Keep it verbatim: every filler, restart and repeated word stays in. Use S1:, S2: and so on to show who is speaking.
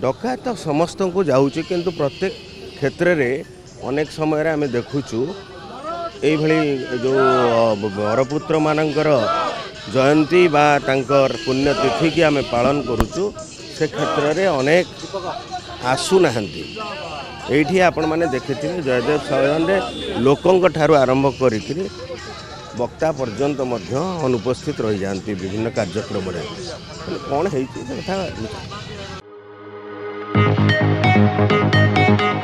S1: डका तो समस्त को जाऊँच किंतु प्रत्येक क्षेत्र में अनेक समय आम देखुचु ये जो बरपुत्र मानकर जयंती बा तांकर पुण्यतिथि की आम पालन करुचु से क्षेत्र में अनेक आसुना ये आपण मैंने देखिए जयदेव सदन में लोकों ठारू आरंभ करी वक्ता पर्यंत अनुपस्थित रही जाती विभिन्न कार्यक्रम कौन है कथा।